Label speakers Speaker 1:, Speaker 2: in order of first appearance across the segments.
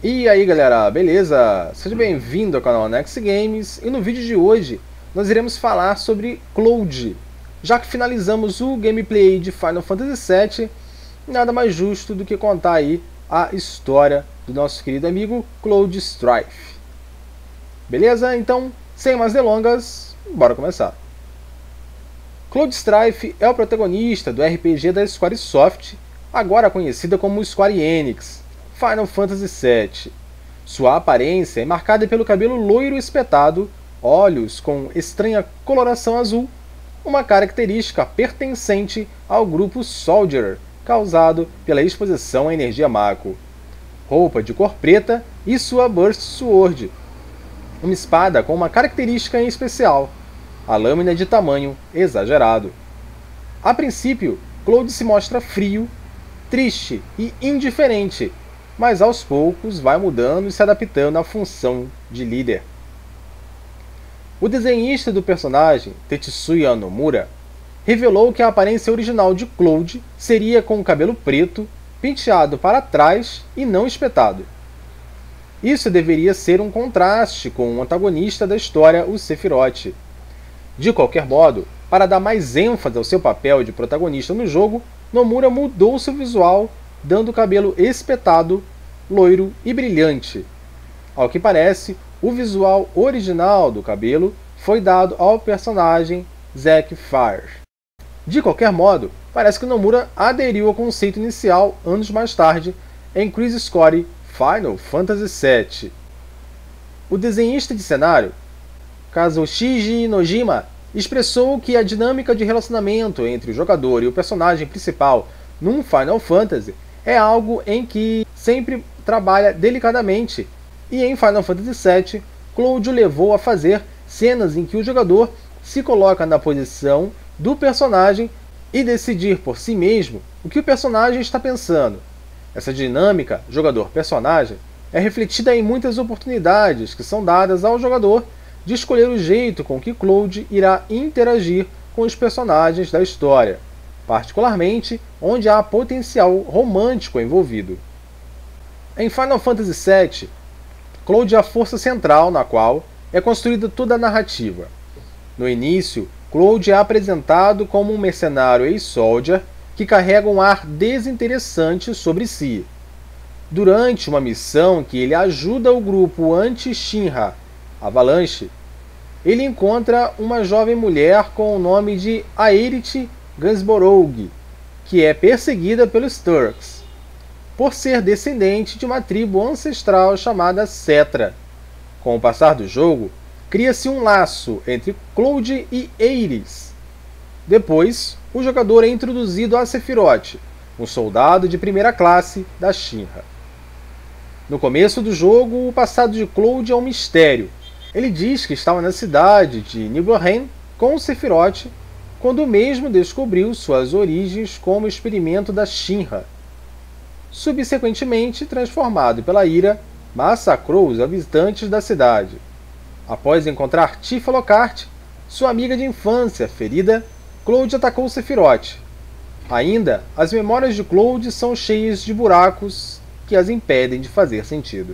Speaker 1: E aí galera, beleza? Seja bem-vindo ao canal Next Games e no vídeo de hoje nós iremos falar sobre Cloud. Já que finalizamos o gameplay de Final Fantasy VII, nada mais justo do que contar aí a história do nosso querido amigo Cloud Strife. Beleza? Então, sem mais delongas, bora começar. Cloud Strife é o protagonista do RPG da Squaresoft, agora conhecida como Square Enix, Final Fantasy VII. Sua aparência é marcada pelo cabelo loiro espetado, olhos com estranha coloração azul, uma característica pertencente ao grupo Soldier, causado pela exposição à energia Mako. Roupa de cor preta e sua Burst Sword, uma espada com uma característica em especial, a lâmina de tamanho exagerado. A princípio, Cloud se mostra frio, triste e indiferente, mas aos poucos vai mudando e se adaptando à função de líder. O desenhista do personagem, Tetsuya Nomura, revelou que a aparência original de Cloud seria com o cabelo preto, penteado para trás e não espetado. Isso deveria ser um contraste com o antagonista da história, o Sephiroth. De qualquer modo, para dar mais ênfase ao seu papel de protagonista no jogo, Nomura mudou seu visual, dando o cabelo espetado, loiro e brilhante. Ao que parece, o visual original do cabelo foi dado ao personagem Zack Fair. De qualquer modo, parece que Nomura aderiu ao conceito inicial anos mais tarde em Crisis Core Final Fantasy VII. O desenhista de cenário, Kazushige Nojima, expressou que a dinâmica de relacionamento entre o jogador e o personagem principal num Final Fantasy é algo em que sempre trabalha delicadamente, e em Final Fantasy VII, Cloud o levou a fazer cenas em que o jogador se coloca na posição do personagem e decidir por si mesmo o que o personagem está pensando. Essa dinâmica jogador-personagem é refletida em muitas oportunidades que são dadas ao jogador de escolher o jeito com que Cloud irá interagir com os personagens da história, particularmente onde há potencial romântico envolvido. Em Final Fantasy VII, Cloud é a força central na qual é construída toda a narrativa. No início, Cloud é apresentado como um mercenário ex-soldier que carrega um ar desinteressante sobre si. Durante uma missão que ele ajuda o grupo anti-Shinra, Avalanche, ele encontra uma jovem mulher com o nome de Aerith Gansborough, que é perseguida pelos Turks, por ser descendente de uma tribo ancestral chamada Cetra. Com o passar do jogo, cria-se um laço entre Cloud e Aerith. Depois, o jogador é introduzido a Sephiroth, um soldado de primeira classe da Shinra. No começo do jogo, o passado de Cloud é um mistério. Ele diz que estava na cidade de Nibelheim com o Sephiroth quando o mesmo descobriu suas origens como experimento da Shinra. Subsequentemente, transformado pela ira, massacrou os habitantes da cidade. Após encontrar Tifa Lockhart, sua amiga de infância ferida, Cloud atacou Sephiroth. Ainda, as memórias de Cloud são cheias de buracos que as impedem de fazer sentido.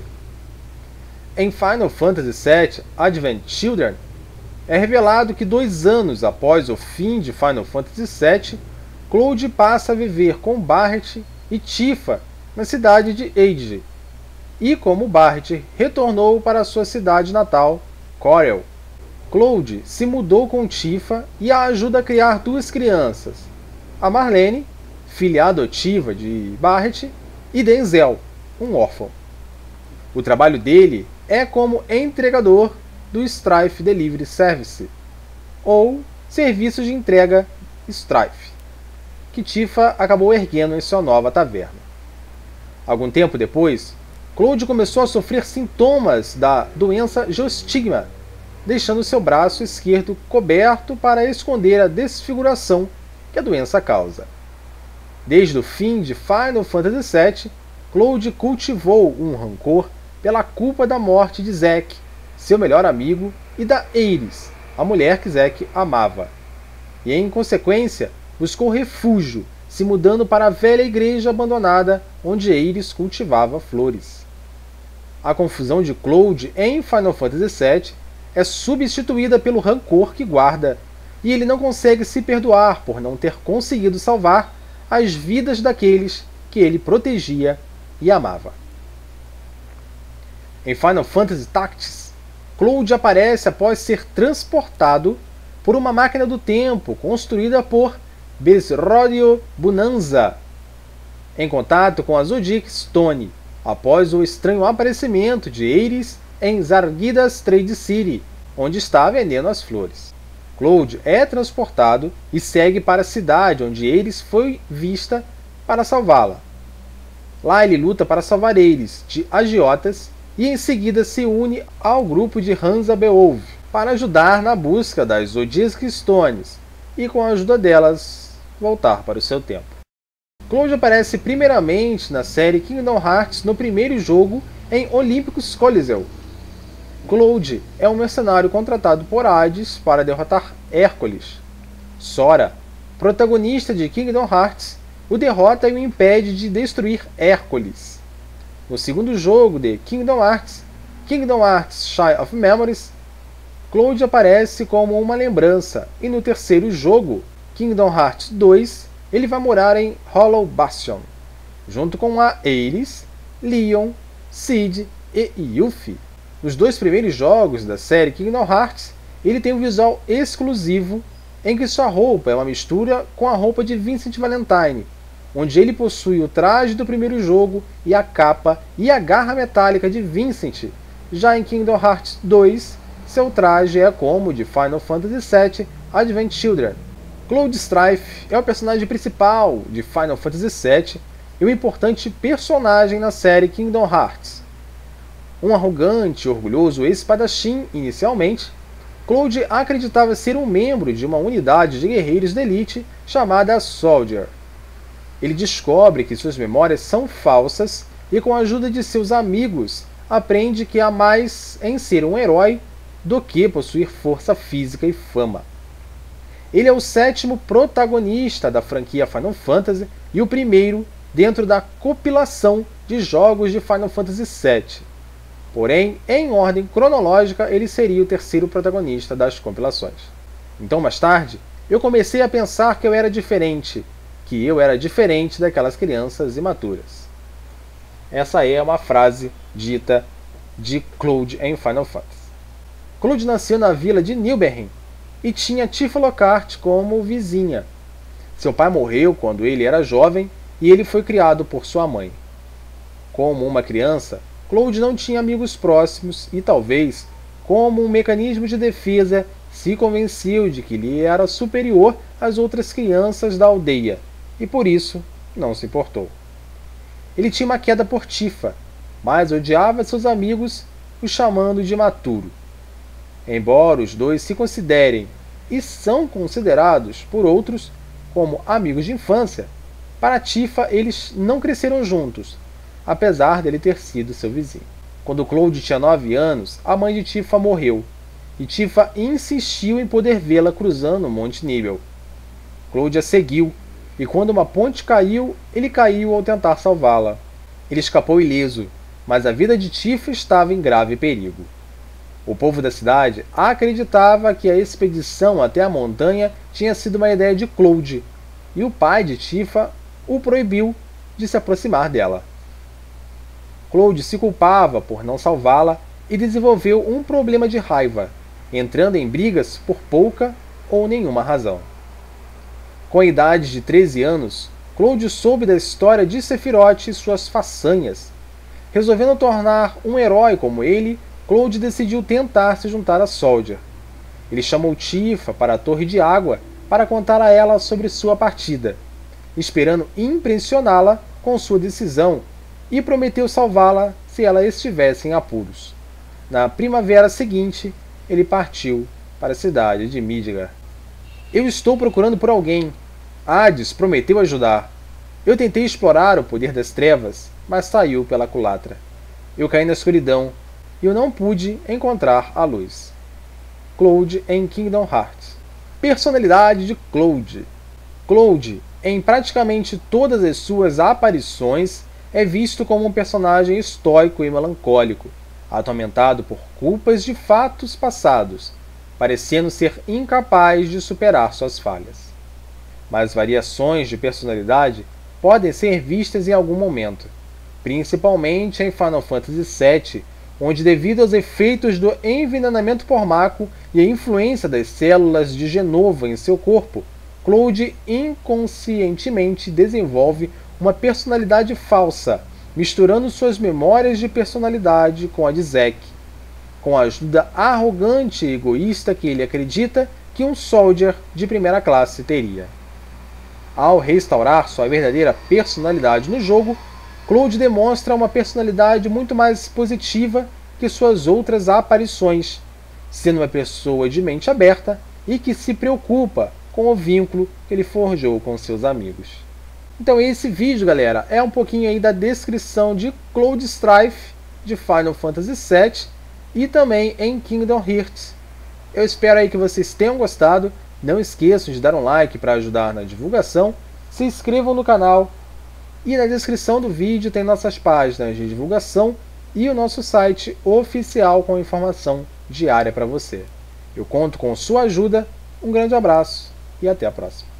Speaker 1: Em Final Fantasy VII Advent Children, é revelado que 2 anos após o fim de Final Fantasy VII, Cloud passa a viver com Barret e Tifa na cidade de Age, e como Barret retornou para sua cidade natal, Corel, Cloud se mudou com Tifa e a ajuda a criar 2 crianças, a Marlene, filha adotiva de Barret, e Denzel, um órfão. O trabalho dele é como entregador do Strife Delivery Service, ou serviço de entrega Strife, que Tifa acabou erguendo em sua nova taverna. Algum tempo depois, Cloud começou a sofrer sintomas da doença Geostigma, deixando seu braço esquerdo coberto para esconder a desfiguração que a doença causa. Desde o fim de Final Fantasy VII, Cloud cultivou um rancor pela culpa da morte de Zack, seu melhor amigo, e da Aerith, a mulher que Zack amava. E em consequência, buscou refúgio, se mudando para a velha igreja abandonada onde Aerith cultivava flores. A confusão de Cloud em Final Fantasy VII é substituída pelo rancor que guarda, e ele não consegue se perdoar por não ter conseguido salvar as vidas daqueles que ele protegia e amava. Em Final Fantasy Tactics, Cloud aparece após ser transportado por uma máquina do tempo construída por Besrodio Bonanza, em contato com a Zodiac Stone, após o estranho aparecimento de Aeris em Zargidas Trade City, onde está vendendo as flores. Cloud é transportado e segue para a cidade onde Aeris foi vista para salvá-la. Lá ele luta para salvar Aeris de agiotas e em seguida se une ao grupo de Hansa Beowulf para ajudar na busca das Zodiac Stones e com a ajuda delas voltar para o seu tempo. Cloud aparece primeiramente na série Kingdom Hearts no primeiro jogo em Olympus Coliseum. Cloud é um mercenário contratado por Hades para derrotar Hércules. Sora, protagonista de Kingdom Hearts, o derrota e o impede de destruir Hércules. No segundo jogo de Kingdom Hearts Shy of Memories, Cloud aparece como uma lembrança, e no terceiro jogo, Kingdom Hearts 2, ele vai morar em Hollow Bastion, junto com a Aeris, Leon, Cid e Yuffie. Nos dois primeiros jogos da série Kingdom Hearts, ele tem um visual exclusivo em que sua roupa é uma mistura com a roupa de Vincent Valentine, onde ele possui o traje do primeiro jogo e a capa e a garra metálica de Vincent. Já em Kingdom Hearts 2, seu traje é como o de Final Fantasy VII Advent Children. Cloud Strife é o personagem principal de Final Fantasy VII e um importante personagem na série Kingdom Hearts. Um arrogante e orgulhoso espadachim inicialmente, Cloud acreditava ser um membro de uma unidade de guerreiros de elite chamada Soldier. Ele descobre que suas memórias são falsas e, com a ajuda de seus amigos, aprende que há mais em ser um herói do que possuir força física e fama. Ele é o sétimo protagonista da franquia Final Fantasy e o primeiro dentro da compilação de jogos de Final Fantasy VII. Porém, em ordem cronológica, ele seria o terceiro protagonista das compilações. Então, mais tarde, eu comecei a pensar que eu era diferente daquelas crianças imaturas. Essa é uma frase dita de Cloud em Final Fantasy. Cloud nasceu na vila de Nilbherrin e tinha Tifa Lockhart como vizinha. Seu pai morreu quando ele era jovem e ele foi criado por sua mãe. Como uma criança, Cloud não tinha amigos próximos e talvez, como um mecanismo de defesa, se convenceu de que ele era superior às outras crianças da aldeia e por isso não se importou. Ele tinha uma queda por Tifa, mas odiava seus amigos, o chamando de imaturo. Embora os dois se considerem e são considerados por outros como amigos de infância, para Tifa eles não cresceram juntos, apesar dele ter sido seu vizinho. Quando Cloud tinha 9 anos, a mãe de Tifa morreu, e Tifa insistiu em poder vê-la cruzando o Monte Nibel. Cloud a seguiu, e quando uma ponte caiu, ele caiu ao tentar salvá-la. Ele escapou ileso, mas a vida de Tifa estava em grave perigo. O povo da cidade acreditava que a expedição até a montanha tinha sido uma ideia de Cloud, e o pai de Tifa o proibiu de se aproximar dela. Cloud se culpava por não salvá-la e desenvolveu um problema de raiva, entrando em brigas por pouca ou nenhuma razão. Com a idade de 13 anos, Cloud soube da história de Sephiroth e suas façanhas. Resolvendo tornar um herói como ele, Cloud decidiu tentar se juntar a Soldier. Ele chamou Tifa para a Torre de Água para contar a ela sobre sua partida, esperando impressioná-la com sua decisão, e prometeu salvá-la se ela estivesse em apuros. Na primavera seguinte, ele partiu para a cidade de Midgar. Eu estou procurando por alguém. Hades prometeu ajudar. Eu tentei explorar o poder das trevas, mas saiu pela culatra. Eu caí na escuridão e eu não pude encontrar a luz. Cloud em Kingdom Hearts. Personalidade de Cloud. Cloud, em praticamente todas as suas aparições, é visto como um personagem estoico e melancólico, atormentado por culpas de fatos passados, parecendo ser incapaz de superar suas falhas. Mas variações de personalidade podem ser vistas em algum momento, principalmente em Final Fantasy VII, onde, devido aos efeitos do envenenamento por Mako e a influência das células de Jenova em seu corpo, Cloud inconscientemente desenvolve uma personalidade falsa, misturando suas memórias de personalidade com a de Zack, com a ajuda arrogante e egoísta que ele acredita que um Soldier de primeira classe teria. Ao restaurar sua verdadeira personalidade no jogo, Cloud demonstra uma personalidade muito mais positiva que suas outras aparições, sendo uma pessoa de mente aberta e que se preocupa com o vínculo que ele forjou com seus amigos. Então esse vídeo, galera, é um pouquinho aí da descrição de Cloud Strife de Final Fantasy VII e também em Kingdom Hearts. Eu espero aí que vocês tenham gostado. Não esqueçam de dar um like para ajudar na divulgação, se inscrevam no canal e na descrição do vídeo tem nossas páginas de divulgação e o nosso site oficial com informação diária para você. Eu conto com sua ajuda, um grande abraço e até a próxima.